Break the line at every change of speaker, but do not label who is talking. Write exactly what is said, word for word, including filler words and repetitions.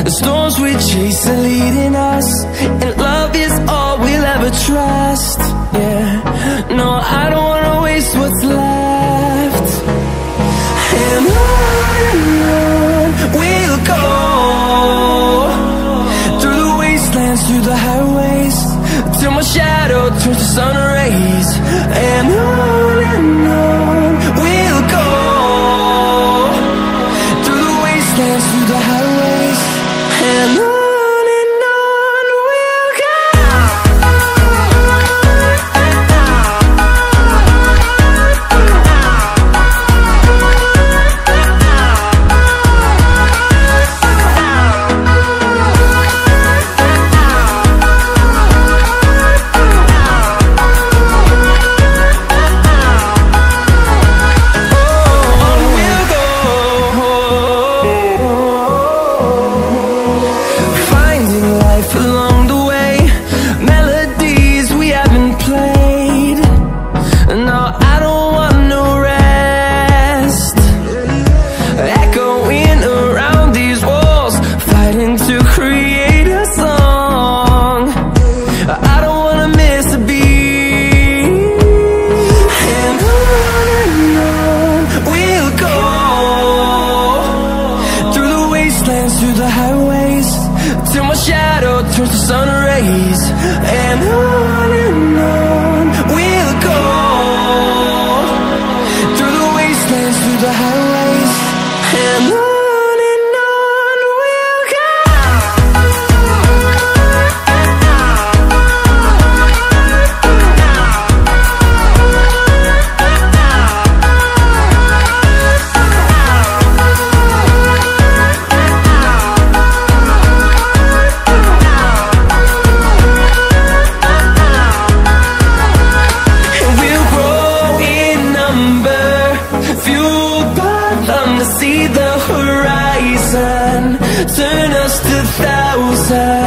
The storms we chase are leading us, and love is all we'll ever trust. Yeah, no, I don't wanna waste what's left. And on and on we'll go, through the wastelands, through the highways, till my shadow turns to sun rays. And on and on we'll go, through the wastelands, through the highways, and on. Through the highways, till my shadow turns to sun rays. And on and on we'll go, through the wastelands, through the highways, and on. See the horizon, turn us to thousands.